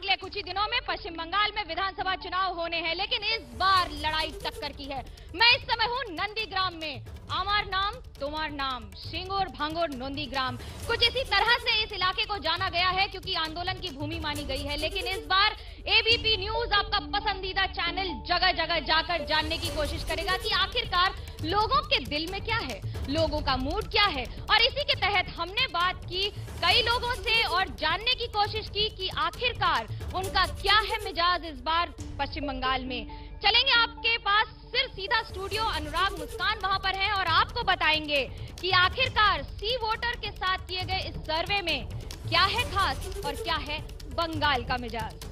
अगले कुछ ही दिनों में पश्चिम बंगाल में विधानसभा चुनाव होने हैं, लेकिन इस बार लड़ाई टक्कर की है। मैं इस समय हूँ नंदीग्राम में। आमार नाम तुम्हार नाम, सिंगूर भांगूर नंदीग्राम, कुछ इसी तरह से इस इलाके को जाना गया है क्योंकि आंदोलन की भूमि मानी गई है। लेकिन इस बार एबीपी न्यूज, आपका पसंदीदा चैनल, जगह जगह जाकर जानने की कोशिश करेगा कि आखिरकार लोगों के दिल में क्या है, लोगों का मूड क्या है। और इसी के तहत हमने बात की कई लोगों से और जानने की कोशिश की कि आखिरकार उनका क्या है मिजाज इस बार पश्चिम बंगाल में। चलेंगे आपके पास, सिर्फ सीधा स्टूडियो, अनुराग मुस्कान वहां पर है और आपको बताएंगे कि आखिरकार सी वोटर के साथ किए गए इस सर्वे में क्या है खास और क्या है बंगाल का मिजाज।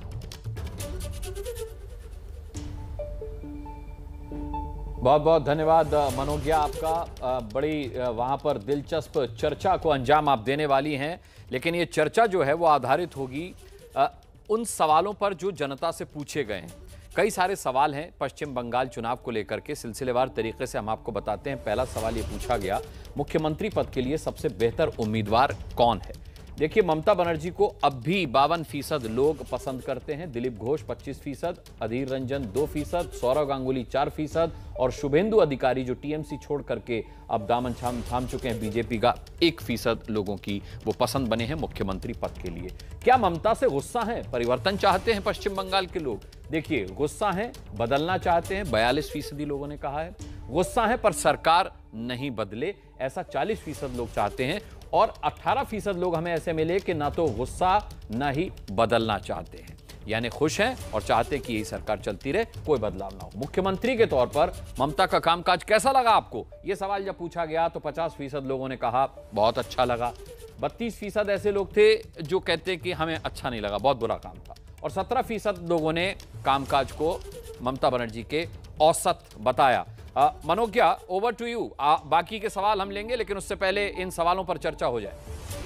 बहुत बहुत धन्यवाद मनोज्ञा आपका। बड़ी वहां पर दिलचस्प चर्चा को अंजाम आप देने वाली हैं, लेकिन ये चर्चा जो है वो आधारित होगी उन सवालों पर जो जनता से पूछे गए हैं। कई सारे सवाल हैं पश्चिम बंगाल चुनाव को लेकर के, सिलसिलेवार तरीके से हम आपको बताते हैं। पहला सवाल ये पूछा गया, मुख्यमंत्री पद के लिए सबसे बेहतर उम्मीदवार कौन है। देखिए, ममता बनर्जी को अब भी 52% लोग पसंद करते हैं। दिलीप घोष 25%, अधीर रंजन 2%, सौरव गांगुली 4% और शुभेंदु अधिकारी जो टीएमसी छोड़ करके अब दामन थाम चुके हैं बीजेपी का, 1% लोगों की वो पसंद बने हैं मुख्यमंत्री पद के लिए। क्या ममता से गुस्सा है, परिवर्तन चाहते हैं पश्चिम बंगाल के लोग? देखिए, गुस्सा है, बदलना चाहते हैं, 42% लोगों ने कहा है। गुस्सा है पर सरकार नहीं बदले, ऐसा 40% लोग चाहते हैं। और 18% लोग हमें ऐसे मिले कि ना तो गुस्सा ना ही बदलना चाहते हैं, यानी खुश हैं और चाहते कि यही सरकार चलती रहे, कोई बदलाव ना हो। मुख्यमंत्री के तौर पर ममता का कामकाज कैसा लगा आपको, यह सवाल जब पूछा गया तो 50% लोगों ने कहा बहुत अच्छा लगा। 32% ऐसे लोग थे जो कहते कि हमें अच्छा नहीं लगा, बहुत बुरा काम था। और 17% लोगों ने कामकाज को ममता बनर्जी के औसत बताया। Manogya, over to you. बाकी के सवाल हम लेंगे, लेकिन उससे पहले इन सवालों पर चर्चा हो जाए।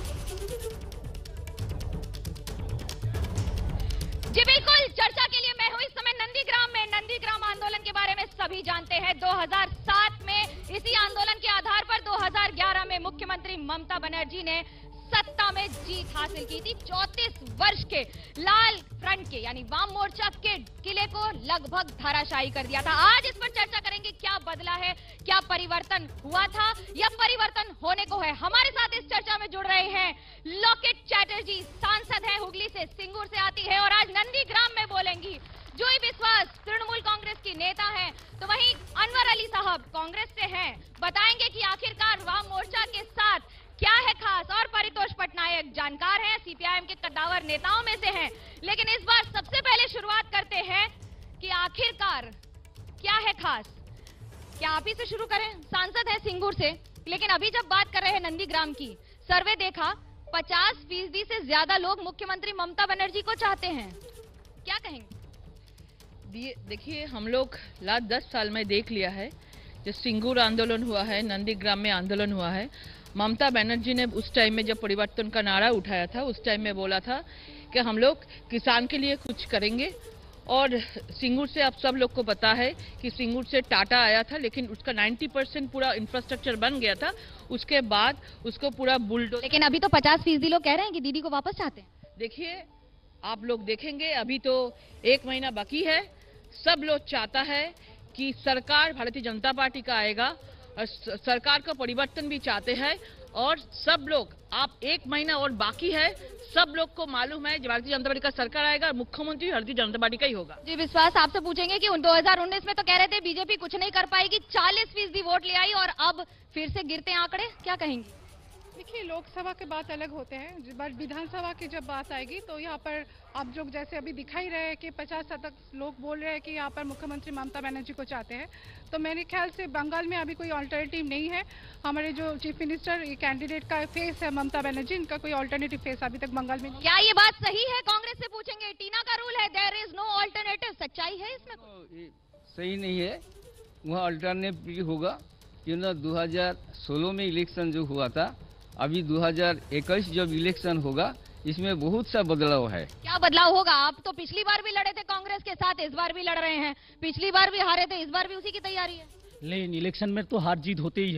जी बिल्कुल, चर्चा के लिए मैं हूं इस समय नंदीग्राम में। नंदीग्राम आंदोलन के बारे में सभी जानते हैं। 2007 में इसी आंदोलन के आधार पर 2011 में मुख्यमंत्री ममता बनर्जी ने सत्ता में जीत हासिल की थी। 34 वर्ष के लाल फ्रंट के यानी वाम मोर्चा के किले को लगभग धराशायी कर दिया था। आज इस पर चर्चा करेंगे, क्या बदला है, क्या परिवर्तन हुआ था या परिवर्तन होने को है। हमारे साथ इस चर्चा में जुड़ रहे हैं लॉकेट चैटर्जी, सांसद हैं, हुगली से, सिंगूर से आती है और आज नंदीग्राम में बोलेंगी। जोई बिस्वास तृणमूल कांग्रेस की नेता हैं, तो वहीं अनवर अली साहब कांग्रेस से हैं, बताएंगे कि आखिरकार वाम मोर्चा के साथ क्या है खास। और परितोष पटनायक जानकार हैं, सीपीआईएम के कद्दावर नेताओं में से हैं। लेकिन इस बार सबसे पहले शुरुआत करते हैं कि आखिरकार क्या है खास। क्या आप ही से शुरू करें? सांसद है सिंगूर से, लेकिन अभी जब बात कर रहे हैं नंदीग्राम की, सर्वे देखा 50% से ज्यादा लोग मुख्यमंत्री ममता बनर्जी को चाहते हैं, क्या कहेंगे? देखिए, हम लोग लास्ट 10 साल में देख लिया है, जो सिंगूर आंदोलन हुआ है, नंदीग्राम में आंदोलन हुआ है। ममता बनर्जी ने उस टाइम में जब परिवर्तन का नारा उठाया था, उस टाइम में बोला था कि हम लोग किसान के लिए कुछ करेंगे। और सिंगूर से आप सब लोग को पता है कि सिंगूर से टाटा आया था, लेकिन उसका 90% पूरा इंफ्रास्ट्रक्चर बन गया था। उसके बाद उसको पूरा बुलडोजर। लेकिन अभी तो 50% लोग कह रहे हैं कि दीदी को वापस चाहते हैं। देखिए, आप लोग देखेंगे, अभी तो 1 महीना बाकी है। सब लोग चाहता है कि सरकार भारतीय जनता पार्टी का आएगा और सरकार का परिवर्तन भी चाहते हैं। और सब लोग, आप 1 महीना और बाकी है, सब लोग को मालूम है भारतीय जनता पार्टी का सरकार आएगा और मुख्यमंत्री भारतीय जनता पार्टी का ही होगा। जी विश्वास, आपसे पूछेंगे कि 2019 में तो कह रहे थे बीजेपी कुछ नहीं कर पाएगी, 40% वोट ले आई और अब फिर से गिरते आंकड़े, क्या कहेंगे? देखिए, लोकसभा के बात अलग होते हैं, बट विधानसभा की जब बात आएगी तो यहाँ पर आप जो जैसे अभी दिखाई रहे हैं कि 50% लोग बोल रहे हैं कि यहाँ पर मुख्यमंत्री ममता बनर्जी को चाहते हैं। तो मेरे ख्याल से बंगाल में अभी कोई ऑल्टरनेटिव नहीं है। हमारे जो चीफ मिनिस्टर कैंडिडेट का फेस है ममता बनर्जी, इनका कोई ऑल्टरनेटिव फेस अभी तक बंगाल में नहीं। क्या ये बात सही है? कांग्रेस से पूछेंगे। टीना का रूल है, देयर इज नो ऑल्टरनेटिव, सच्चाई है इसमें? सही नहीं है, वहाँ ऑल्टरनेटिव होगा। 2016 में इलेक्शन जो हुआ था, अभी 2021 जब इलेक्शन होगा, इसमें बहुत सा बदलाव है। क्या बदलाव होगा? आप तो पिछली बार भी लड़े थे कांग्रेस के साथ, इस बार भी लड़ रहे हैं। पिछली बार भी हारे थे, इस बार भी उसी की तैयारी है। लेकिन इलेक्शन में तो हार जीत होते ही है,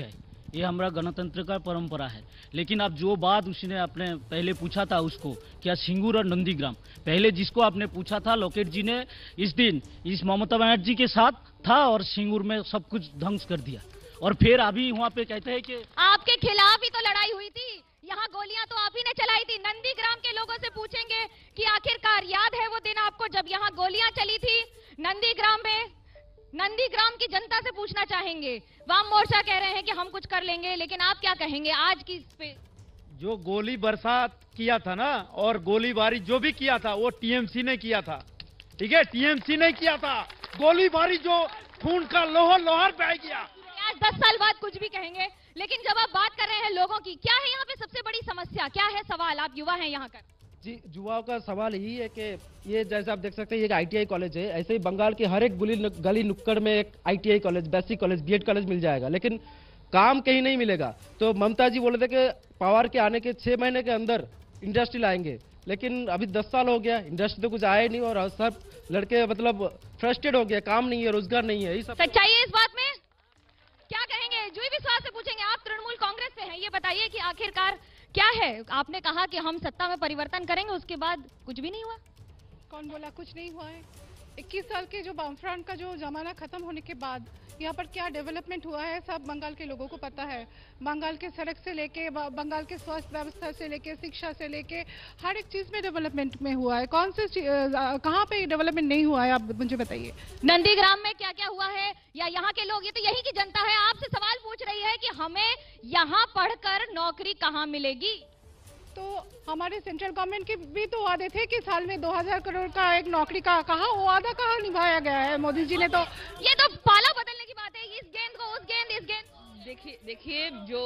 ये हमारा गणतंत्र का परंपरा है। लेकिन अब जो बात उसने अपने पहले पूछा था उसको, क्या सिंगूर और नंदीग्राम, पहले जिसको आपने पूछा था लोकेट जी ने इस दिन इस ममता बनर्जी के साथ था और सिंगूर में सब कुछ ध्वंस कर दिया। और फिर अभी वहाँ पे कहते हैं कि आपके खिलाफ ही तो लड़ाई हुई थी, यहाँ गोलियां तो आप ही ने चलाई थी। नंदीग्राम के लोगों से पूछेंगे कि आखिरकार याद है वो दिन आपको जब यहाँ गोलियां चली थी नंदीग्राम में? नंदीग्राम की जनता से पूछना चाहेंगे। वाम मोर्चा कह रहे हैं कि हम कुछ कर लेंगे, लेकिन आप क्या कहेंगे आज की इस पे? जो गोली बरसात किया था ना और गोलीबारी जो भी किया था वो टीएमसी ने किया था, ठीक है? टीएमसी ने किया था गोलीबारी, जो खून का लोहर लोहर बह गया। आज 10 साल बाद कुछ भी कहेंगे, लेकिन जब आप बात कर रहे हैं लोगों की, क्या है यहाँ पे सबसे बड़ी समस्या, क्या है सवाल? आप युवा हैं यहाँ का। जी, युवाओं का सवाल यही है कि ये जैसे आप देख सकते हैं ये एक आईटीआई कॉलेज है, ऐसे ही बंगाल के हर एक गली नुक्कड़ में एक ITI college, basic college, B Ed college मिल जाएगा, लेकिन काम कहीं नहीं मिलेगा। तो ममता जी बोले थे कि पावर के आने के 6 महीने के अंदर इंडस्ट्री लाएंगे, लेकिन अभी 10 साल हो गया, इंडस्ट्री तो कुछ आया नहीं और सब लड़के मतलब फ्रस्ट्रेट हो गया, काम नहीं है, रोजगार नहीं है। सच्चाई है इस बात में? क्या कहेंगे? जुई विश्वास से पूछेंगे, आप तृणमूल कांग्रेस से हैं, ये बताइए कि आखिरकार क्या है? आपने कहा कि हम सत्ता में परिवर्तन करेंगे, उसके बाद कुछ भी नहीं हुआ। कौन बोला कुछ नहीं हुआ है? 21 साल के जो वामफ्रंट का जो जमाना खत्म होने के बाद यहाँ पर क्या डेवलपमेंट हुआ है सब बंगाल के लोगों को पता है। बंगाल के सड़क से लेके, बंगाल के स्वास्थ्य व्यवस्था से लेके, शिक्षा से लेके हर एक चीज में डेवलपमेंट में हुआ है। कौन से कहाँ पे डेवलपमेंट नहीं हुआ है, आप मुझे बताइए। नंदीग्राम में क्या क्या हुआ है, या यहाँ के लोग, ये तो यही की जनता है, आपसे सवाल पूछ रही है कि हमें यहाँ पढ़कर नौकरी कहाँ मिलेगी? तो हमारे सेंट्रल गवर्नमेंट के भी तो वादे थे कि साल में 2000 करोड़ का एक नौकरी का, कहा वो वादा कहाँ निभाया गया है मोदी जी ने? तो ये तो पाला बदलने की बात है, इस गेंद को उस गेंद, इस गेंद। देखिए जो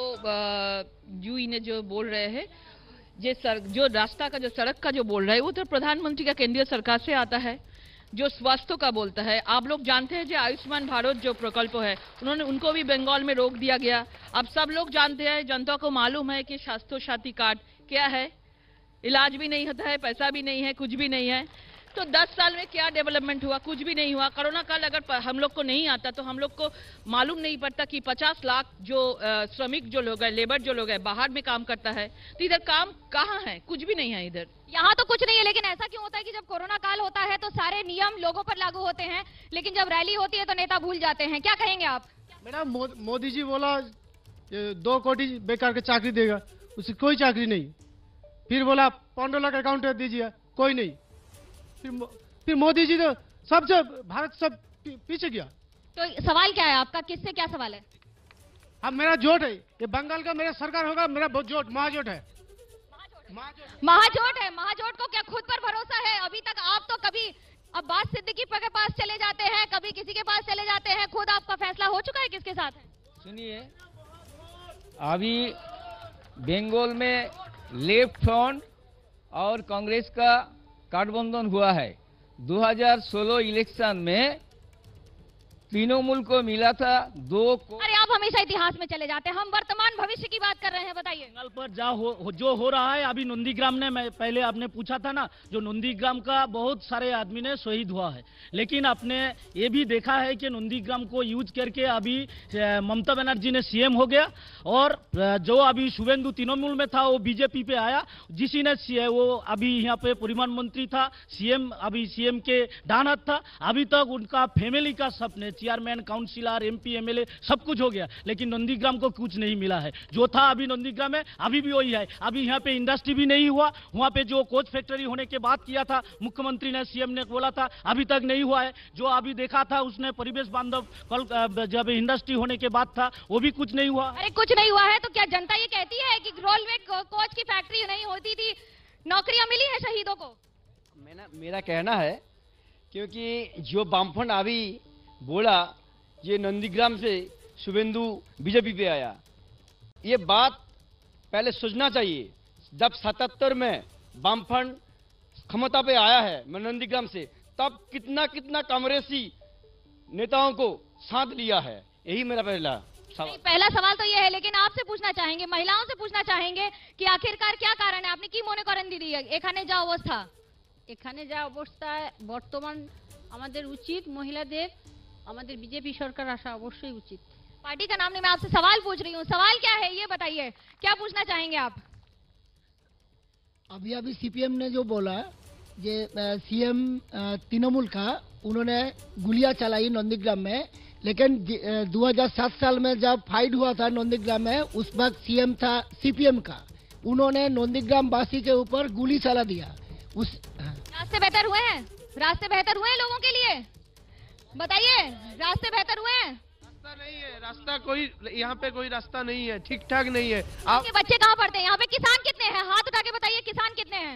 जूई ने जो बोल रहे हैं, जो रास्ता का, जो सड़क का जो बोल रहे हैं, वो तो प्रधानमंत्री का केंद्रीय सरकार से आता है। जो स्वास्थ्य का बोलता है, आप लोग जानते हैं जो आयुष्मान भारत जो प्रकल्प है, उनको भी बंगाल में रोक दिया गया। अब सब लोग जानते हैं, जनता को मालूम है कि स्वास्थ्य साथी कार्ड क्या है, इलाज भी नहीं होता है, पैसा भी नहीं है, कुछ भी नहीं है। तो 10 साल में क्या डेवलपमेंट हुआ? कुछ भी नहीं हुआ। कोरोना काल अगर हम लोग को नहीं आता तो हम लोग को मालूम नहीं पड़ता कि 50 लाख जो श्रमिक जो लोग हैं, लेबर जो लोग हैं, बाहर में काम करता है, तो इधर काम कहाँ है? कुछ भी नहीं है इधर। यहाँ तो कुछ नहीं है, लेकिन ऐसा क्यों होता है कि जब कोरोना काल होता है तो सारे नियम लोगों पर लागू होते हैं, लेकिन जब रैली होती है तो नेता भूल जाते हैं? क्या कहेंगे आप? मैडम, मोदी जी बोला 2 कोटी बेकार के चाकरी देगा, उसकी कोई चाकरी नहीं। फिर बोला 15 लाख अकाउंट दीजिए, कोई नहीं। फिर मोदी जी तो सबसे भारत सब पीछे गया। तो सवाल क्या है आपका, किससे क्या सवाल है? अब मेरा जोट है, ये बंगाल का मेरा सरकार होगा, मेरा जोट महाजोट है। महाजोट है। महाजोट को क्या खुद पर भरोसा है? अभी तक आप तो कभी अब्बास सिद्दीकी के पास चले जाते हैं, कभी किसी के पास चले जाते हैं, खुद आपका फैसला हो चुका है किसके साथ है? सुनिए, अभी बंगाल में लेफ्ट फ्रंट और कांग्रेस का गठबंधन हुआ है। 2016 इलेक्शन में तृणमूल को मिला था 2 अरे आप हमेशा इतिहास में चले जाते हैं, हम वर्तमान भविष्य की बात कर रहे हैं, बताइए। बंगाल पर जो हो रहा है अभी नंदीग्राम ने, मैं पहले आपने पूछा था ना, जो नंदीग्राम का बहुत सारे आदमी ने शहीद हुआ है, लेकिन आपने ये भी देखा है कि नंदीग्राम को यूज करके अभी ममता बनर्जी ने सीएम हो गया, और जो अभी शुभेंदु तृणमूल में था वो बीजेपी पे आया, जिसी ने वो अभी यहाँ पे परिवहन मंत्री था, सीएम, अभी सीएम के डानत था। अभी तक उनका फैमिली का सपने, चेयरमैन, काउंसिलर, एमपी, एमएलए सब कुछ हो गया, लेकिन नंदीग्राम को कुछ नहीं मिला है। जो था अभी नंदीग्राम में अभी भी वही है। अभी यहाँ पे इंडस्ट्री भी नहीं हुआ, वहाँ पे जो कोच फैक्ट्री होने के बात किया था मुख्यमंत्री ने, सीएम ने बोला था, अभी तक नहीं हुआ है। जो अभी देखा था उसने परिवेश बांधव कल जब इंडस्ट्री होने के बाद था, वो भी कुछ नहीं हुआ। अरे कुछ नहीं हुआ है तो क्या जनता ये कहती है कि रोल में कोच की फैक्ट्री नहीं होती थी, नौकरियां मिली है शहीदों को? मेरा कहना है, क्योंकि जो वामफ्रंट अभी बोला ये नंदीग्राम से शुभेंदु बीजेपी पे आया, ये बात पहले सोचना चाहिए। जब 77 में वामफ्रंट क्षमता पे आया है नंदीग्राम से, तब कितना कितना कांग्रेसी नेताओं को साथ लिया है। यही मेरा पहला सवाल। पहला सवाल तो ये है, लेकिन आपसे पूछना चाहेंगे, महिलाओं से पूछना चाहेंगे कि आखिरकार क्या कारण है, आपने की मने करें दीदी एखाने जा अवस्था? এখানে যা অবস্থা বর্তমান আমাদের উচিত মহিলাদের আমাদের বিজেপি সরকার আসা অবশ্যই উচিত। पार्टी का नाम नहीं, मैं आपसे सवाल पूछ रही हूँ। सवाल क्या है ये बताइए, क्या पूछना चाहेंगे आप? अभी सीपीएम ने जो बोला, ये सीएम तृणमूल का, उन्होंने गोलियां चलाई नंदीग्राम में, लेकिन 2007 साल में जब फाइट हुआ था नंदीग्राम में, उस वक्त सीएम था सीपीएम का, उन्होंने नंदीग्राम वासी के ऊपर गोली चला दिया। रास्ते बेहतर हुए हैं? रास्ते बेहतर हुए हैं लोगों के लिए? बताइए, रास्ते बेहतर हुए हैं? रास्ता नहीं है, रास्ता कोई यहाँ पे कोई रास्ता नहीं है, ठीक ठाक नहीं है। आपके बच्चे कहाँ पढ़ते हैं? यहाँ पे किसान कितने हैं? हाथ उठा के बताइए, किसान कितने हैं?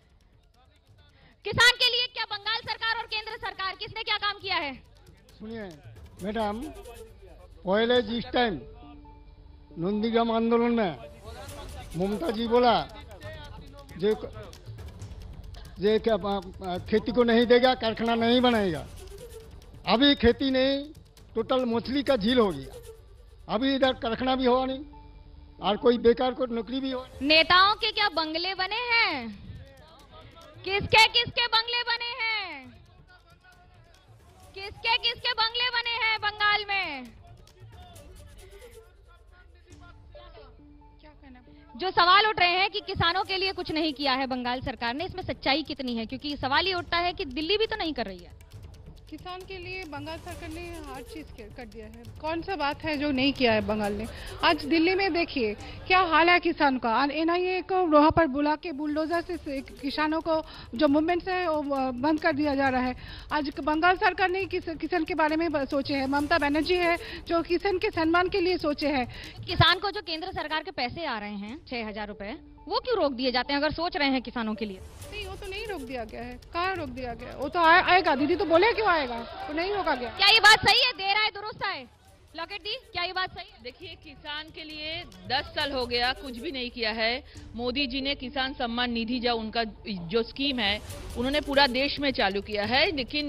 किसान के लिए क्या बंगाल सरकार और केंद्र सरकार किसने क्या काम किया है? सुनिए मैडम, पहले जिस टाइम नंदीग्राम आंदोलन में ममता जी बोला जे क्या खेती को नहीं देगा, कारखाना नहीं बनाएगा, अभी खेती नहीं, टोटल मछली का झील हो गया। अभी इधर कारखाना भी हुआ नहीं और कोई बेकार को नौकरी भी हुआ। नेताओं के क्या बंगले बने हैं? किसके किसके बंगले बने हैं? किसके किसके बंगले बने हैं बंगाल में? जो सवाल उठ रहे हैं कि किसानों के लिए कुछ नहीं किया है बंगाल सरकार ने, इसमें सच्चाई कितनी है? क्योंकि सवाल ये उठता है कि दिल्ली भी तो नहीं कर रही है। किसान के लिए बंगाल सरकार ने हर चीज कर दिया है। कौन सा बात है जो नहीं किया है बंगाल ने? आज दिल्ली में देखिए क्या हाल है किसान का। एनआईए को वहाँ पर बुला के बुलडोजर से किसानों को जो मूवमेंट है वो बंद कर दिया जा रहा है। आज बंगाल सरकार ने किसान के बारे में सोचे है, ममता बनर्जी है जो किसान के सम्मान के लिए सोचे है। किसान को जो केंद्र सरकार के पैसे आ रहे हैं 6,000 रुपए, वो क्यों रोक दिए जाते हैं अगर सोच रहे हैं किसानों के लिए? नहीं, वो तो नहीं रोक दिया गया है। कहाँ रोक दिया गया? वो तो आएगा। दीदी तो बोले क्यों आएगा, तो नहीं रोका गया। क्या ये बात सही है? देर आए दुरुस्त आए। लॉकेट दी, क्या ये बात सही है? देखिए, किसान के लिए 10 साल हो गया, कुछ भी नहीं किया है। मोदी जी ने किसान सम्मान निधि जो उनका जो स्कीम है उन्होंने पूरा देश में चालू किया है, लेकिन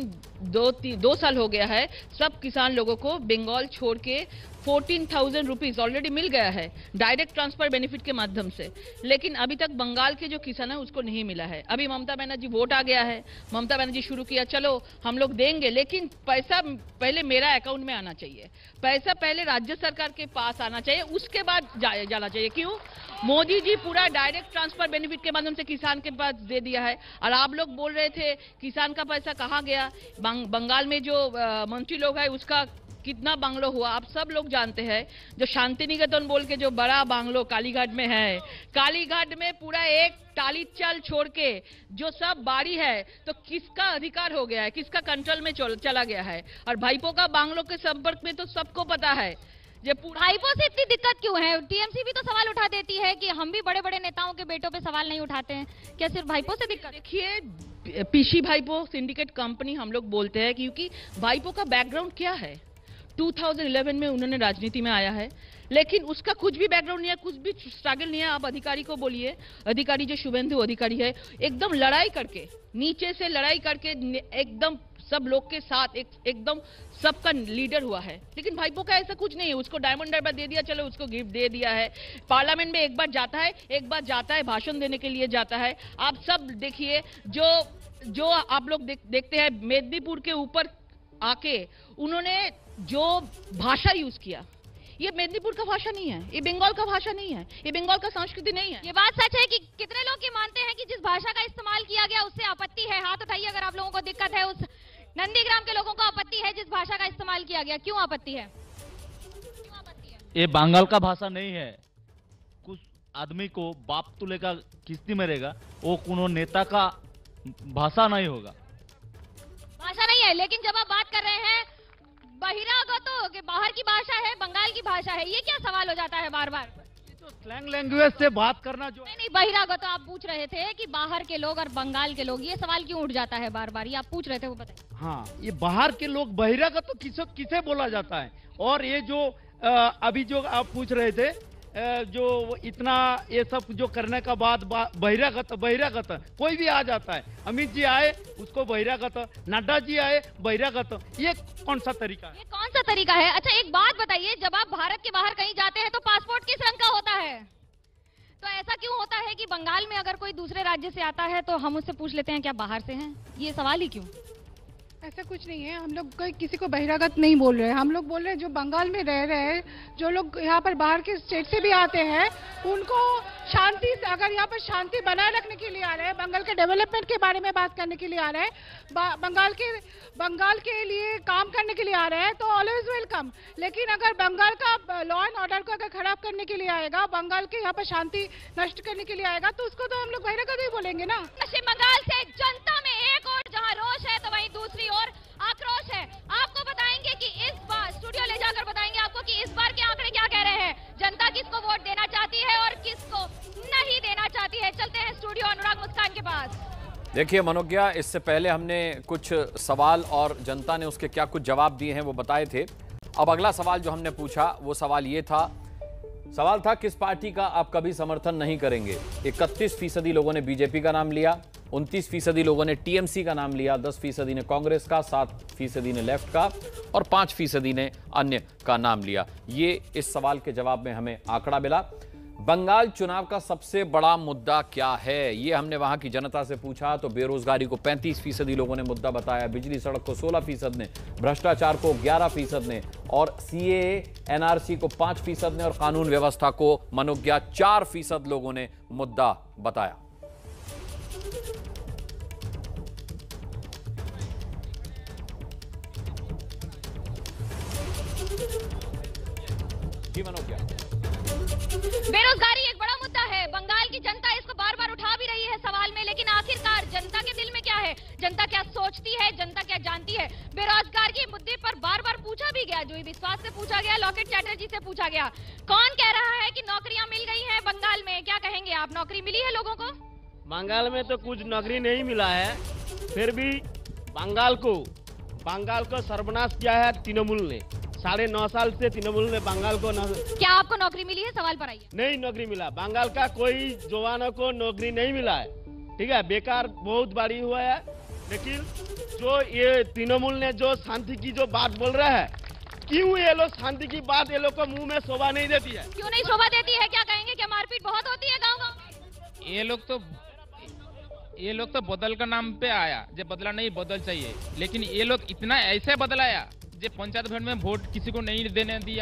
2 साल हो गया है। सब किसान लोगों को बंगाल छोड़ के 14,000 रुपीज ऑलरेडी मिल गया है डायरेक्ट ट्रांसफर बेनिफिट के माध्यम से, लेकिन अभी तक बंगाल के जो किसान है उसको नहीं मिला है। अभी ममता बनर्जी वोट आ गया है, ममता बनर्जी शुरू किया, चलो हम लोग देंगे, लेकिन पैसा पहले मेरा अकाउंट में आना चाहिए, पैसा पहले राज्य सरकार के पास आना चाहिए, उसके बाद जाना चाहिए। क्यों? मोदी जी पूरा डायरेक्ट ट्रांसफर बेनिफिट के माध्यम से किसान के पास दे दिया है। और आप लोग बोल रहे थे किसान का पैसा कहाँ गया? बंगाल में जो मंत्री लोग है उसका कितना बांग्लो हुआ आप सब लोग जानते हैं। जो शांति निकेतन बोल के जो बड़ा बांग्लो कालीघाट में है, कालीघाट में पूरा एक टाली चाल छोड़ के जो सब बाड़ी है, तो किसका अधिकार हो गया है, किसका कंट्रोल में चला गया है? और भाईपो का बांग्लो के संपर्क में तो सबको पता है। भाईपो से इतनी दिक्कत क्यों है? टीएमसी भी तो सवाल उठा देती है कि हम भी बड़े बड़े नेताओं के बेटों पे सवाल नहीं उठाते हैं, क्या सिर्फ भाईपो से दिक्कत? देखिए, पीसी भाईपो सिंडिकेट कंपनी हम लोग बोलते हैं, क्योंकि भाईपो का बैकग्राउंड क्या है? 2011 में उन्होंने राजनीति में आया है, लेकिन उसका कुछ भी बैकग्राउंड नहीं है, कुछ भी स्ट्रगल नहीं है। आप अधिकारी को बोलिए, अधिकारी जो शुभेंदु अधिकारी है, एकदम लड़ाई करके, नीचे से लड़ाई करके एकदम सब लोग के साथ एकदम सबका लीडर हुआ है। लेकिन भाईपो का ऐसा कुछ नहीं है, उसको डायमंड हार्बर दे दिया, चलो उसको गिफ्ट दे दिया है। पार्लियामेंट में एक बार जाता है भाषण देने के लिए जाता है। आप सब देखिए, जो आप लोग देखते हैं मेदिनीपुर के ऊपर आके उन्होंने जो भाषा यूज किया, ये मेदिनीपुर का भाषा नहीं है, ये बंगाल का भाषा नहीं है, ये बंगाल का संस्कृति नहीं है। ये बात सच है कि कितने लोग ये मानते हैं कि जिस भाषा का इस्तेमाल किया गया उससे आपत्ति है? हाथ उठाइए अगर आप लोगों को दिक्कत है। उस नंदीग्राम के लोगों को आपत्ति है जिस भाषा का इस्तेमाल किया गया। क्यों आपत्ति है? ये बंगाल का भाषा नहीं है। कुछ आदमी को बाप तुले का किस्ती मरेगा, वो कोनो नेता का भाषा नहीं होगा। भाषा नहीं है, लेकिन जब आप बात कर रहे हैं बहिरागतों के, बाहर की भाषा है, बंगाल की भाषा है, ये क्या सवाल हो जाता है बार बार? तो स्लैंग लैंग्वेज से बात करना जो नहीं, बहिरागतों आप पूछ रहे थे कि बाहर के लोग और बंगाल के लोग, ये सवाल क्यों उठ जाता है बार बार? ये आप पूछ रहे थे, वो बताइए। हाँ, ये बाहर के लोग बहिरागत तो किसे बोला जाता है? और ये जो अभी जो आप पूछ रहे थे, जो इतना ये सब जो करने का बाद बहिरागत कोई भी आ जाता है। अमित जी आए उसको बहिरागत, नड्डा जी आए बहिरागत, ये कौन सा तरीका है? ये कौन सा तरीका है? अच्छा एक बात बताइए, जब आप भारत के बाहर कहीं जाते हैं तो पासपोर्ट किस रंग का होता है? तो ऐसा क्यों होता है कि बंगाल में अगर कोई दूसरे राज्य से आता है तो हम उससे पूछ लेते हैं क्या बाहर से हैं? ये सवाल ही क्यों? ऐसा कुछ नहीं है, हम लोग कोई किसी को बहिरागत नहीं बोल रहे हैं। हम लोग बोल रहे हैं जो बंगाल में रह रहे हैं, जो लोग यहाँ पर बाहर के स्टेट से भी आते हैं, उनको शांति से, अगर यहाँ पर शांति बनाए रखने के लिए आ रहे हैं, बंगाल के डेवलपमेंट के बारे में बात करने के लिए आ रहे हैं, बंगाल के लिए काम करने के लिए आ रहे हैं, तो ऑलवेज वेलकम। लेकिन अगर बंगाल का लॉ एंड ऑर्डर को अगर खराब करने के लिए आएगा, बंगाल के यहाँ पर शांति नष्ट करने के लिए आएगा, तो उसको तो हम लोग बहिरागत ही बोलेंगे ना। पश्चिम बंगाल से जनता में एक और जहां रोष है तो वहीं दूसरी ओर आक्रोश है। आपको बताएंगे कि इस बार स्टूडियो ले जाकर बताएंगे आपको कि इस बार के आंकड़े क्या कह रहे हैं, जनता किसको वोट देना चाहती है और किसको नहीं देना चाहती है। चलते हैं स्टूडियो अनुराग मुस्कान के पास। देखिए मनोज्ञा, इससे पहले हमने कुछ सवाल और जनता ने उसके क्या कुछ जवाब दिए हैं वो बताए थे। अब अगला सवाल जो हमने पूछा वो सवाल था किस पार्टी का आप कभी समर्थन नहीं करेंगे। 31% लोगों ने बीजेपी का नाम लिया, 29% लोगों ने टीएमसी का नाम लिया, 10% ने कांग्रेस का, 7% ने लेफ्ट का और 5% ने अन्य का नाम लिया। ये इस सवाल के जवाब में हमें आंकड़ा मिला। बंगाल चुनाव का सबसे बड़ा मुद्दा क्या है, ये हमने वहां की जनता से पूछा तो बेरोजगारी को 35% लोगों ने मुद्दा बताया, बिजली सड़क को 16% ने, भ्रष्टाचार को 11% ने और सीएए एनआरसी को 5% ने और कानून व्यवस्था को मनोज्ञा 4% लोगों ने मुद्दा बताया। जी मनोज्ञा, बेरोजगारी एक बड़ा मुद्दा है। बंगाल की जनता इसको बार बार उठा भी रही है सवाल में, लेकिन आखिरकार जनता के दिल में क्या है, जनता क्या सोचती है, जनता क्या जानती है। बेरोजगार के मुद्दे पर बार बार पूछा भी गया, जोई विश्वास से पूछा गया, लॉकेट चैटर्जी से पूछा गया। कौन कह रहा है कि नौकरियां मिल गई हैं बंगाल में, क्या कहेंगे आप, नौकरी मिली है लोगों को? बंगाल में तो कुछ नौकरी नहीं मिला है, फिर भी बंगाल को सर्वनाश किया है तृणमूल ने। 9.5 साल से तृणमूल ने बंगाल को क्या आपको नौकरी मिली है, सवाल पर आइए। नहीं नौकरी मिला, बंगाल का कोई जवानों को नौकरी नहीं मिला है। ठीक है, बेकार बहुत बड़ी हुआ है। लेकिन जो ये तृणमूल ने जो शांति की जो बात बोल रहा है, क्यों ये लोग शांति की बात ये लोग को मुंह में शोभा नहीं देती है? क्यों नहीं शोभा देती है, क्या कहेंगे, क्या मारपीट बहुत होती है गाँव गाँव? ये लोग तो बदल का नाम पे आया, जब बदला नहीं बदल चाहिए, लेकिन ये लोग इतना ऐसे बदलाया जो पंचायत भवन में वोट किसी को नहीं देने दिया,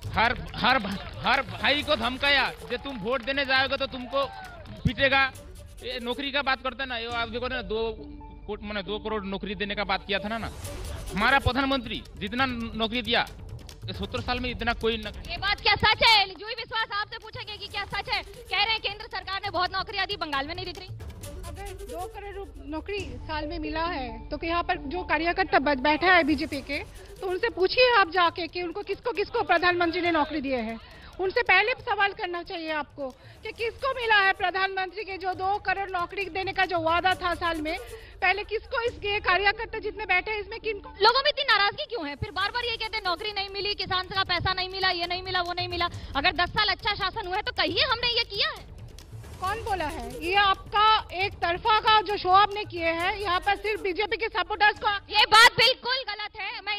हर भाई को धमकाया, जो तुम वोट देने जाओगे तो तुमको पीटेगा। ये नौकरी का बात करते ना, ये आप देखो ना 2 करोड़ नौकरी देने का बात किया था ना। हमारा प्रधानमंत्री जितना नौकरी दिया 70 साल में इतना कोई ये बात क्या सच है? जोई विश्वास आपसे पूछेंगे कि क्या सच है? कह रहे हैं केंद्र सरकार ने बहुत नौकरियां दी, बंगाल में नहीं दिख रही। अगर 2 करोड़ नौकरी साल में मिला है तो यहाँ पर जो कार्यकर्ता बैठा है बीजेपी के, तो उनसे पूछिए आप जाके कि उनको किसको प्रधानमंत्री ने नौकरी दिए है। उनसे पहले सवाल करना चाहिए आपको कि किसको मिला है प्रधानमंत्री के जो 2 करोड़ नौकरी देने का जो वादा था साल में, पहले किसको, इसके कार्यकर्ता जितने बैठे इसमें किनको? लोगों में इतनी नाराजगी क्यों है? फिर बार बार ये कहते हैं नौकरी नहीं मिली, किसान का पैसा नहीं मिला, ये नहीं मिला, वो नहीं मिला। अगर 10 साल अच्छा शासन हुआ है तो कहिए हमने ये किया है। कौन बोला है? ये आपका एक तरफा का जो शो आपने किए हैं, यहाँ पर सिर्फ बीजेपी के सपोर्टर्स को। ये बात बिल्कुल गलत है। मैं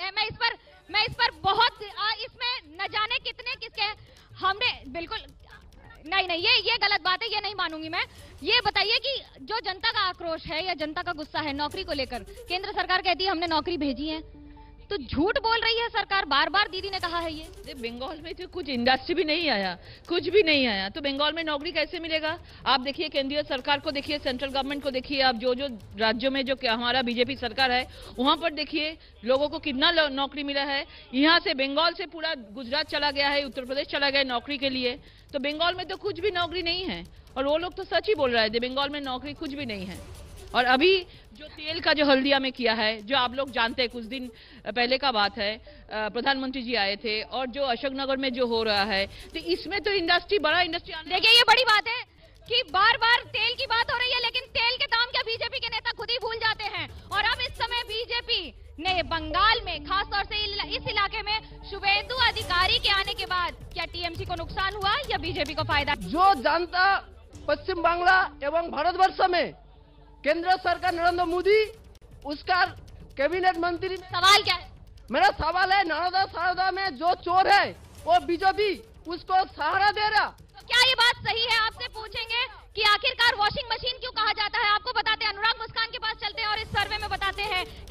इस पर बहुत इसमें न जाने किसके हमने बिल्कुल नहीं ये गलत बात है, ये नहीं मानूंगी मैं। ये बताइए कि जो जनता का आक्रोश है या जनता का गुस्सा है नौकरी को लेकर, केंद्र सरकार कहती है हमने नौकरी भेजी है, तो झूठ बोल रही है सरकार। बार बार दीदी ने कहा है ये बंगाल में तो कुछ इंडस्ट्री भी नहीं आया, कुछ भी नहीं आया, तो बंगाल में नौकरी कैसे मिलेगा? आप देखिए केंद्रीय सरकार को देखिए, सेंट्रल गवर्नमेंट को देखिए, आप जो राज्यों में जो हमारा बीजेपी सरकार है वहां पर देखिए लोगों को कितना नौकरी मिला है। यहाँ से बंगाल से पूरा गुजरात चला गया है, उत्तर प्रदेश चला गया नौकरी के लिए, तो बंगाल में तो कुछ भी नौकरी नहीं है। और वो लोग तो सच ही बोल रहे हैं, बंगाल में नौकरी कुछ भी नहीं है। और अभी जो तेल का जो हल्दिया में किया है, जो आप लोग जानते हैं, कुछ दिन पहले का बात है, प्रधानमंत्री जी आए थे, और जो अशोकनगर में जो हो रहा है, तो इसमें तो बड़ा इंडस्ट्री। देखिए ये बड़ी बात है कि बार बार तेल की बात हो रही है, लेकिन तेल के दाम क्या बीजेपी के नेता खुद ही भूल जाते हैं। और अब इस समय बीजेपी ने बंगाल में, खासतौर से इस इलाके में शुभेंदु अधिकारी के आने के बाद क्या टीएमसी को नुकसान हुआ या बीजेपी को फायदा? जो जनता पश्चिम बांग्ला एवं भारतवर्ष में केंद्र सरकार नरेंद्र मोदी, उसका कैबिनेट मंत्री। सवाल क्या है? मेरा सवाल है, नर्मदा शारदा में जो चोर है वो बीजेपी उसको सहारा दे रहा। तो क्या ये बात सही है? आपसे पूछेंगे कि आखिरकार वॉशिंग मशीन क्यों कहा जाता है। आपको बताते हैं, अनुराग मुस्कान के पास चलते हैं और इस सर्वे में बताते हैं कि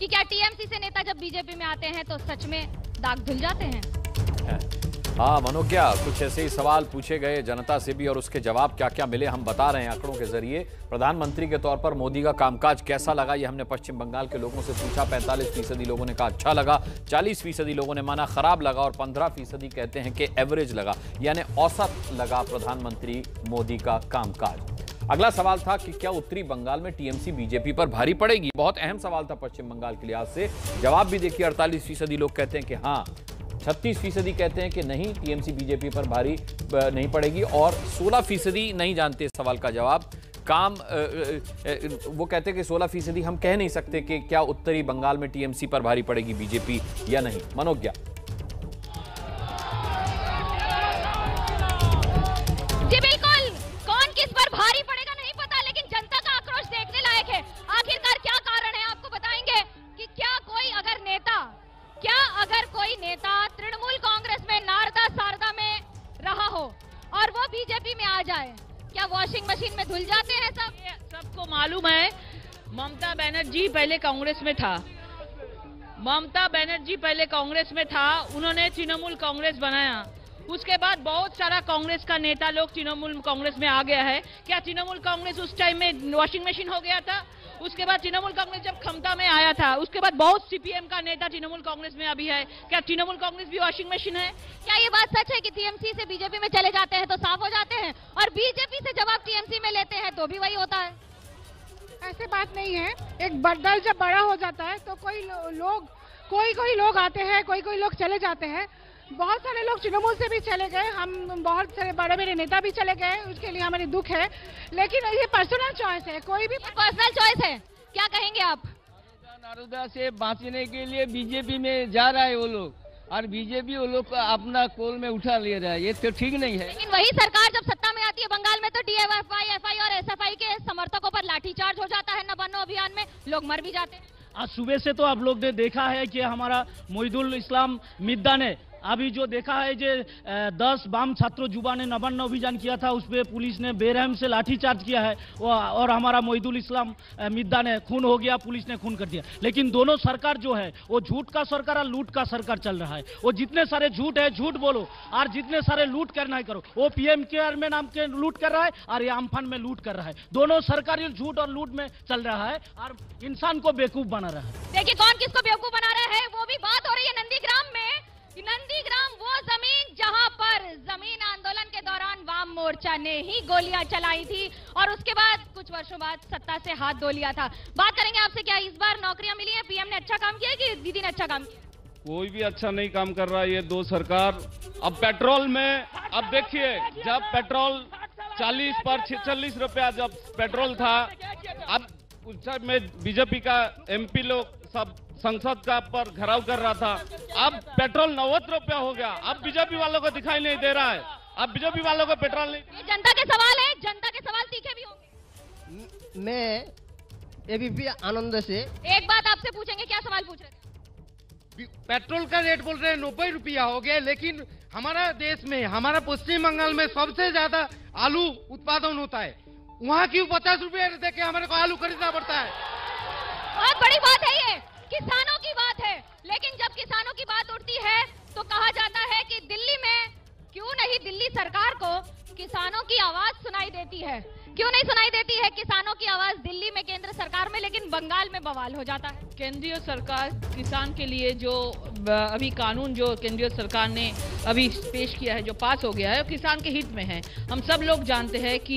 कि क्या टीएमसी से नेता जब बीजेपी में आते हैं तो सच में दाग धुल जाते हैं? हाँ मनोज्ञा, कुछ ऐसे ही सवाल पूछे गए जनता से भी और उसके जवाब क्या क्या मिले हम बता रहे हैं आंकड़ों के जरिए। प्रधानमंत्री के तौर पर मोदी का कामकाज कैसा लगा ये हमने पश्चिम बंगाल के लोगों से पूछा। 45% लोगों ने कहा अच्छा लगा, 40% लोगों ने माना खराब लगा और 15% कहते हैं कि एवरेज लगा, यानी औसत लगा प्रधानमंत्री मोदी का कामकाज। अगला सवाल था कि क्या उत्तरी बंगाल में टीएमसी बीजेपी पर भारी पड़ेगी। बहुत अहम सवाल था पश्चिम बंगाल के लिहाज से। जवाब भी देखिए, 48% लोग कहते हैं कि हाँ, 36% कहते हैं कि नहीं, टीएमसी बीजेपी पर भारी नहीं पड़ेगी और 16% नहीं जानते इस सवाल का जवाब। वो कहते हैं कि 16% हम कह नहीं सकते कि क्या उत्तरी बंगाल में टीएमसी पर भारी पड़ेगी बीजेपी या नहीं। मनोज्ञा जी बिल्कुल, कौन किस पर भारी पड़ेगा नहीं पता, लेकिन जनता का आक्रोश देखने लायक है। आखिरकार क्या कारण है आपको बताएंगे कि क्या अगर कोई नेता तृणमूल कांग्रेस में नारदा सारदा में रहा हो और वो बीजेपी में आ जाए, क्या वॉशिंग मशीन में धुल जाते हैं सब? सबको मालूम है ममता बनर्जी पहले कांग्रेस में था। ममता बनर्जी पहले कांग्रेस में था, उन्होंने तृणमूल कांग्रेस बनाया। उसके बाद बहुत सारा कांग्रेस का नेता लोग तृणमूल कांग्रेस में आ गया है। क्या तृणमूल कांग्रेस उस टाइम में वॉशिंग मशीन हो गया था? उसके बाद तृणमूल कांग्रेस जब क्षमता में आया था, उसके बाद बहुत सीपीएम का नेता तृणमूल कांग्रेस में अभी है। क्या तृणमूल कांग्रेस भी वॉशिंग मशीन है? क्या ये बात सच है कि टीएमसी से बीजेपी में चले जाते हैं तो साफ हो जाते हैं और बीजेपी से जब आप टीएमसी में लेते हैं तो भी वही होता है? ऐसे बात नहीं है। एक दल जब बड़ा हो जाता है तो कोई लोग आते हैं, कोई लोग चले जाते हैं। बहुत सारे लोग तृणमूल से भी चले गए, हम बहुत सारे बड़े बड़े नेता भी चले गए, उसके लिए हमारी दुख है। लेकिन ये पर्सनल चॉइस है, कोई भी पर्सनल चॉइस है। क्या कहेंगे आप? नारोदा से बांचने के लिए बीजेपी में जा रहा है वो लोग, और बीजेपी वो लोग को अपना कोल में उठा ले रहा है। ये तो ठीक नहीं है। लेकिन वही सरकार जब सत्ता में आती है बंगाल में तो डीएफआई, एफआई और एसएफआई के समर्थकों पर लाठीचार्ज हो जाता है। नबानो अभियान में लोग मर भी जाते हैं। आज सुबह से तो आप लोग ने देखा है कि हमारा मोहिदुल इस्लाम मिद्दा ने अभी जो देखा है जो 10 वाम छात्रों युवा ने नबान्न अभियान किया था, उस पर पुलिस ने बेरहम से लाठीचार्ज किया है और हमारा मोहिदुल इस्लाम मिद्दा ने खून हो गया, पुलिस ने खून कर दिया। लेकिन दोनों सरकार जो है वो झूठ का सरकार और लूट का सरकार चल रहा है। वो जितने सारे झूठ है झूठ बोलो और जितने सारे लूट करना है करो। वो पीएम केयर में नाम के लूट कर रहा है और ये आमफान में लूट कर रहा है। दोनों सरकारी झूठ और लूट में चल रहा है और इंसान को बेवकूफ बना रहा है। देखिए कौन किसको बेवकूफ बना रहा है वो भी बात हो रही है नंदीग्राम में। नंदीग्राम वो जमीन जहां पर जमीन आंदोलन के दौरान वाम मोर्चा ने ही गोलियां चलाई थी और उसके बाद कुछ वर्षों बाद सत्ता से हाथ धो लिया था। बात करेंगे आपसे, क्या इस बार नौकरियां मिली हैं? पीएम ने अच्छा काम किया कि दीदी ने अच्छा काम किया? कोई भी अच्छा नहीं काम कर रहा है ये दो सरकार। अब पेट्रोल में, अब देखिए जब पेट्रोल 40 पर 46 रुपया जब पेट्रोल था, अब उस टाइम में बीजेपी का एमपी लोग सब संसद का पर घराव कर रहा था। अब पेट्रोल 90 रुपया हो गया। अब बीजेपी वालों को दिखाई नहीं दे रहा है। अब बीजेपी वालों को पेट्रोल नहीं। ये जनता के सवाल है, जनता के सवाल तीखे भी होंगे। मैं एबीपी आनंद से एक बात आपसे पूछेंगे, क्या सवाल पूछ रहे थे? पेट्रोल का रेट बोल रहे हैं 90 रुपया हो गया, लेकिन हमारा देश में, हमारा पश्चिम बंगाल में सबसे ज्यादा आलू उत्पादन होता है। वहाँ क्यों 50 रुपया दे के हमारे को आलू खरीदना पड़ता है? बहुत बड़ी बात है, ये किसानों की बात है। लेकिन जब किसानों की बात उठती है तो कहा जाता है कि दिल्ली में क्यों नहीं दिल्ली सरकार को किसानों की आवाज सुनाई देती है। क्यों नहीं सुनाई देती है किसानों की आवाज दिल्ली में केंद्र सरकार में, लेकिन बंगाल में बवाल हो जाता है? केंद्रीय सरकार किसान के लिए जो अभी कानून जो केंद्रीय सरकार ने अभी पेश किया है, जो पास हो गया है, वो किसान के हित में है। हम सब लोग जानते हैं कि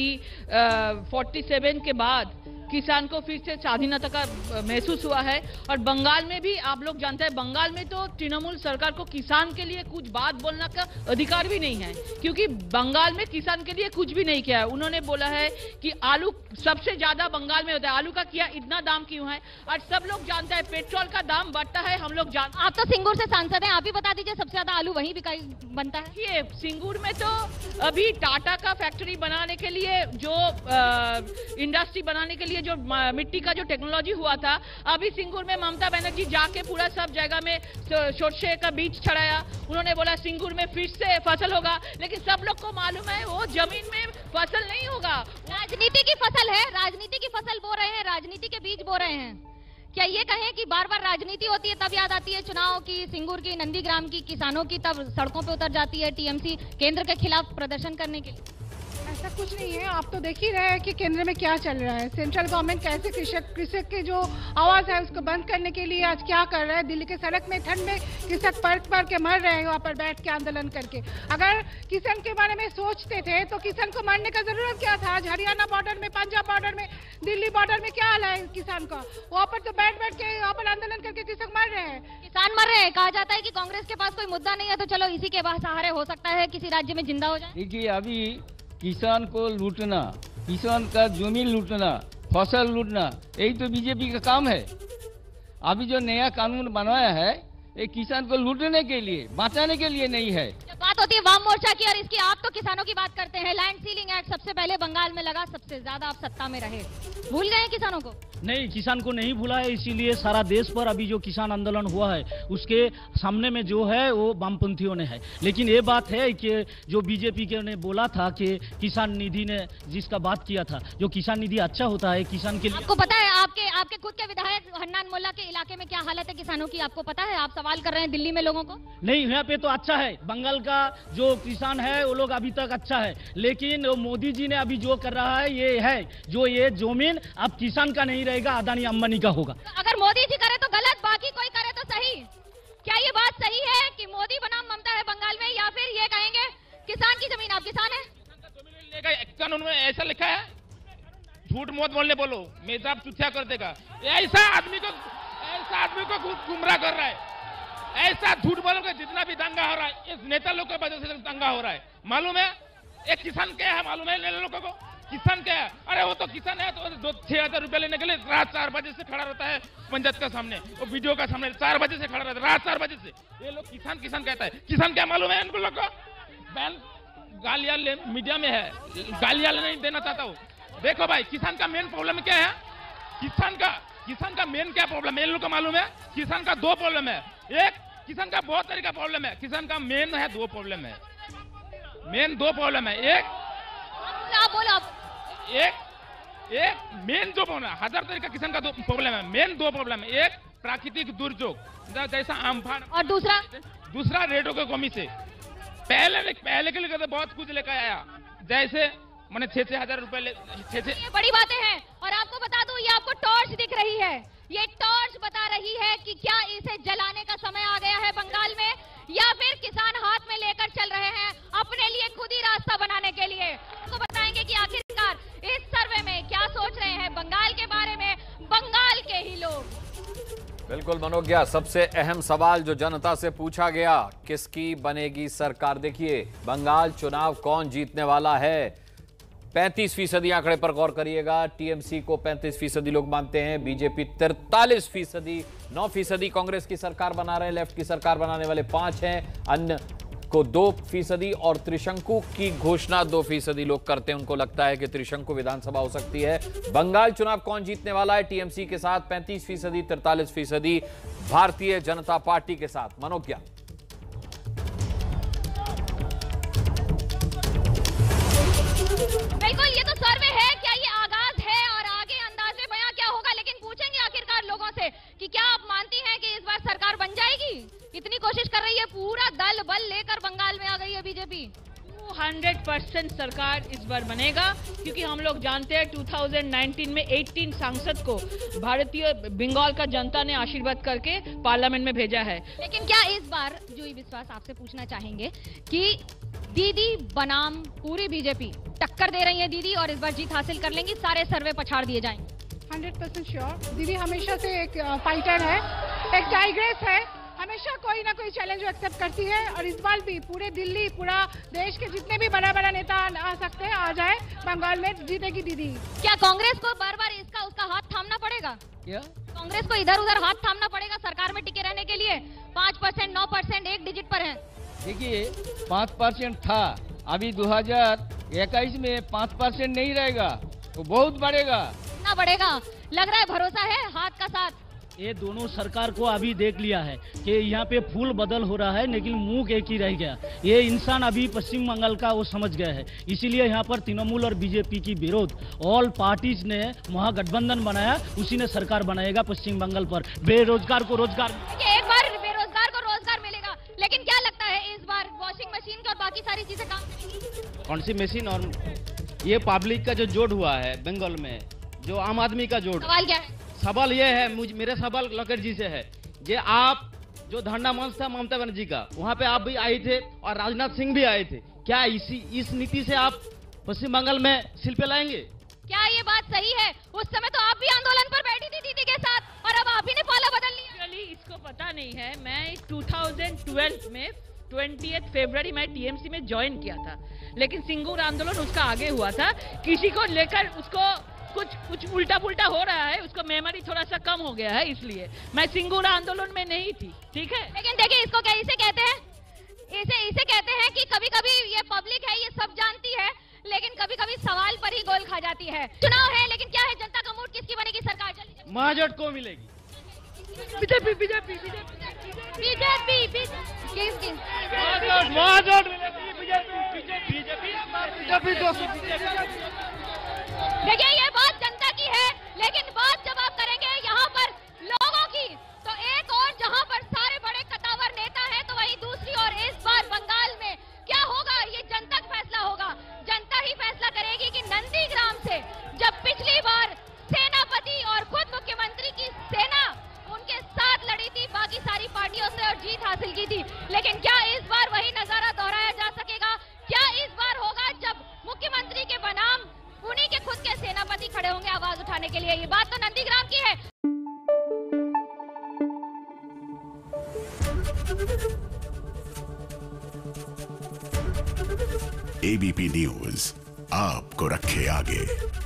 47 के बाद किसान को फिर से स्वाधीनता का महसूस हुआ है। और बंगाल में भी आप लोग जानते हैं, बंगाल में तो तृणमूल सरकार को किसान के लिए कुछ बात बोलने का अधिकार भी नहीं है, क्योंकि बंगाल में किसान के लिए कुछ भी नहीं किया है। उन्होंने बोला है कि आलू सबसे ज्यादा बंगाल में होता है, आलू का क्या इतना दाम क्यों है? और सब लोग जानते हैं पेट्रोल का दाम बढ़ता है, हम लोग जानते। आप तो सिंगूर से सांसद हैं, आप ही बता दीजिए सबसे ज्यादा आलू वहीं बिकाई बनता है। ये सिंगूर में तो अभी टाटा का फैक्ट्री बनाने के लिए जो इंडस्ट्री बनाने के लिए जो मिट्टी का जो टेक्नोलॉजी हुआ था, अभी सिंगूर में ममता बनर्जी जाके पूरा सब जगह में सोरसे का बीज छड़ाया। उन्होंने बोला सिंगूर में फिर से फसल होगा, लेकिन सब लोग को मालूम है वो जमीन में फसल नहीं होगा। राजनीति की फसल है, राजनीति की फसल बो रहे हैं, राजनीति के बीज बो रहे हैं। क्या ये कहें कि बार बार राजनीति होती है तब याद आती है चुनाव की, सिंगूर की, नंदीग्राम की, किसानों की, तब सड़कों पे उतर जाती है टीएमसी केंद्र के खिलाफ प्रदर्शन करने के लिए? ऐसा कुछ नहीं है, आप तो देख ही रहे हैं कि केंद्र में क्या चल रहा है। सेंट्रल गवर्नमेंट कैसे कृषक के जो आवाज है उसको बंद करने के लिए आज क्या कर रहा है। दिल्ली के सड़क में ठंड में कृषक पड़ के मर रहे हैं वहाँ पर बैठ के आंदोलन करके। अगर किसान के बारे में सोचते थे तो किसान को मरने का जरूरत क्या था। आज हरियाणा बॉर्डर में, पंजाब बॉर्डर में, दिल्ली बॉर्डर में क्या हाल है किसान का। वहाँ पर तो बैठ के वहाँ पर आंदोलन करके कृषक मर रहे हैं, किसान मर रहे हैं। कहा जाता है कि कांग्रेस के पास कोई मुद्दा नहीं है तो चलो इसी के सहारे हो सकता है किसी राज्य में जिंदा हो जाए। देखिए, अभी किसान को लूटना, किसान का जमीन लूटना, फसल लूटना, यही तो बीजेपी का काम है। अभी जो नया कानून बनाया है ये किसान को लूटने के लिए, बचाने के लिए नहीं है। बात होती है वाम मोर्चा की और इसकी, आप तो किसानों की बात करते हैं। लैंड सीलिंग एक्ट सबसे पहले बंगाल में लगा, सबसे ज्यादा आप सत्ता में रहे, भूल गए किसानों को? नहीं, किसान को नहीं भूला है, इसीलिए सारा देश पर अभी जो किसान आंदोलन हुआ है उसके सामने में जो है वो वामपंथियों ने है। लेकिन ये बात है कि जो बीजेपी के ने बोला था कि किसान निधि ने जिसका बात किया था, जो किसान निधि अच्छा होता है किसान के लिए। आपको पता है आपके खुद के विधायक हन्नान मोल्ला के इलाके में क्या हालत है किसानों की, आपको पता है? आप सवाल कर रहे हैं दिल्ली में लोगों को। नहीं, यहाँ पे तो अच्छा है, बंगाल का जो किसान है वो लोग अभी तक अच्छा है। लेकिन मोदी जी ने अभी जो कर रहा है ये है, जो ये जमीन अब किसान का नहीं रहेगा, अदानी अंबानी का होगा। अगर मोदी जी करे तो गलत, बाकी कोई करे तो सही। क्या ये बात सही है कि मोदी बनाम ममता है बंगाल में, या फिर ये कहेंगे किसान की जमीन, आप किसान है? कानून में ऐसा लिखा है, झूठ मत बोलने बोलो, मेजाब चुथिया कर देगा। ऐसा आदमी को गुमराह कर रहा है। ऐसा झूठ बोलोगे जितना भी दंगा हो रहा है, इस नेता लोग की वजह से दंगा हो रहा है। मालूम है एक किसान क्या है? मालूम है लोगों को किसान क्या है? अरे वो तो किसान है तो 6,000 रुपए लेने के लिए रात 4 बजे से खड़ा रहता है पंचायत का सामने, वो वीडियो का सामने 4 बजे से खड़ा रहता है, रात 4 बजे से। ये लोग किसान कहता है। किसान क्या मालूम है इनको लोग को? गालियां मीडिया में है, गालियां नहीं देना चाहता हूँ। देखो भाई, किसान का मेन प्रॉब्लम क्या है? किसान का मेन क्या प्रॉब्लम है इन लोग को मालूम है? किसान का 2 प्रॉब्लम है। एक, किसान का बहुत तरीका प्रॉब्लम है, किसान का मेन है 2 प्रॉब्लम है, मेन 2 प्रॉब्लम है। एक मेन 2 प्रॉब्लम है, 1000 तरीका किसान का 2 प्रॉब्लम है, मेन 2 प्रॉब्लम है। एक प्राकृतिक दुर्योग जैसा आमफान, और दूसरा रेटों की कमी से। पहले के लिए तो बहुत कुछ लेकर आया, जैसे मैंने 6,000 रुपए ये बड़ी बातें हैं। और आपको बता दूं, ये आपको टॉर्च दिख रही है, ये टॉर्च बता रही है कि क्या इसे जलाने का समय आ गया है बंगाल में, या फिर किसान हाथ में लेकर चल रहे हैं अपने लिए खुद ही रास्ता बनाने के लिए। आपको बताएंगे कि आखिरकार इस सर्वे में क्या सोच रहे हैं बंगाल के बारे में बंगाल के ही लोग। बिल्कुल मनोज्ञा, सबसे अहम सवाल जो जनता से पूछा गया, किसकी बनेगी सरकार? देखिए, बंगाल चुनाव कौन जीतने वाला है? 35% आंकड़े पर गौर करिएगा। टीएमसी को 35% लोग मानते हैं, बीजेपी 43%, 9% कांग्रेस की सरकार बना रहे हैं, लेफ्ट की सरकार बनाने वाले 5 हैं, अन्य को 2% और त्रिशंकु की घोषणा 2% लोग करते हैं। उनको लगता है कि त्रिशंकु विधानसभा हो सकती है। बंगाल चुनाव कौन जीतने वाला है? टीएमसी के साथ 35%, 43% भारतीय जनता पार्टी के साथ। मनोज्ञा, बिल्कुल, ये तो सर्वे है, क्या ये आगाज है और आगे अंदाजे बयां क्या होगा। लेकिन पूछेंगे आखिरकार लोगों से कि क्या आप मानती हैं कि इस बार सरकार बन जाएगी? इतनी कोशिश कर रही है, पूरा दल बल लेकर बंगाल में आ गई है बीजेपी। 100% सरकार इस बार बनेगा, क्योंकि हम लोग जानते हैं 2019 में 18 सांसद को भारतीय बंगाल का जनता ने आशीर्वाद करके पार्लियामेंट में भेजा है। लेकिन क्या इस बार जुई विश्वास आपसे पूछना चाहेंगे कि दीदी बनाम पूरी बीजेपी टक्कर दे रही है दीदी, और इस बार जीत हासिल कर लेंगी, सारे सर्वे पछाड़ दिए जाएंगे? 100% श्योर। दीदी हमेशा से एक फाइटर है, एक टाइग्रेस है, हमेशा कोई ना कोई चैलेंज एक्सेप्ट करती है। और इस बार भी पूरे दिल्ली, पूरा देश के जितने भी बड़ा नेता आ सकते हैं, आ जाए, बंगाल में जीतेगी दीदी। क्या कांग्रेस को बार बार उसका हाथ थामना पड़ेगा? क्या कांग्रेस को इधर उधर हाथ थामना पड़ेगा सरकार में टिके रहने के लिए? 5%, 9%, एक डिजिट पर है। देखिए, 5% था, अभी 2021 में 5% नहीं रहेगा, तो बहुत बढ़ेगा। ना बढ़ेगा, लग रहा है भरोसा है हाथ का साथ। ये दोनों सरकार को अभी देख लिया है कि यहाँ पे फूल बदल हो रहा है, लेकिन मुंह एक ही रह गया। ये इंसान अभी पश्चिम बंगाल का वो समझ गया है, इसीलिए यहाँ पर तृणमूल और बीजेपी की विरोध ऑल पार्टीज ने महागठबंधन बनाया, उसी ने सरकार बनाएगा पश्चिम बंगाल पर। बेरोजगार को रोजगार, एक बार बेरोजगार को रोजगार मिलेगा, लेकिन क्या लगता है इस बार वॉशिंग मशीन और बाकी सारी चीजें काम करेंगी? कौन सी मशीन? और ये पब्लिक का जो जोड़ हुआ है बंगाल में, जो आम आदमी का जोड़, सवाल क्या है? सवाल ये है, मेरे सवाल लकर जी से है, जे आप जो धरना मंच था ममता बनर्जी का, वहाँ पे आप भी आए थे और राजनाथ सिंह भी आए थे, क्या इस नीति से आप पश्चिम बंगाल में शिल्पे लाएंगे? क्या ये बात सही है? उस समय तो आप भी आंदोलन पर बैठी थी दीदी के साथ, और अब आप ही ने पाला बदल लिया। एक्चुअली इसको पता नहीं है, मैं 2012 में 20 फरवरी में टीएमसी में ज्वाइन किया था, लेकिन सिंगूर आंदोलन उसका आगे हुआ था। किसी को लेकर उसको कुछ उल्टा पुल्टा हो रहा है, उसको मेमोरी थोड़ा सा कम हो गया है, इसलिए मैं सिंगूर आंदोलन में नहीं थी। ठीक है, लेकिन देखिए इसको क्या इसे कहते हैं, इसे कहते हैं कि कभी कभी ये पब्लिक है, ये सब जानती है, लेकिन कभी कभी सवाल पर ही गोल खा जाती है। चुनाव है, लेकिन क्या है जनता का मूड, किसकी बनेगी सरकार? महाजोट को मिलेगी, बीजेपी देखिए ये बात जनता की है, लेकिन बात जब आप करेंगे यहाँ पर लोगों की, तो एक और जहाँ पर सारे बड़े कतावर नेता हैं, तो वहीं दूसरी ओर इस बार बंगाल में क्या होगा, ये जनता का फैसला होगा। जनता ही फैसला करेगी कि नंदीग्राम से जब पिछली बार सेनापति और खुद मुख्यमंत्री की सेना उनके साथ लड़ी थी बाकी सारी पार्टियों से और जीत हासिल की थी, लेकिन क्या इस बार वही नजारा दोहराया जा सकेगा? क्या इस बार होगा जब मुख्यमंत्री के बनाम उन्हीं के खुद के सेनापति खड़े होंगे आवाज उठाने के लिए? ये बात तो नंदीग्राम की है। एबीपी न्यूज आपको रखे आगे।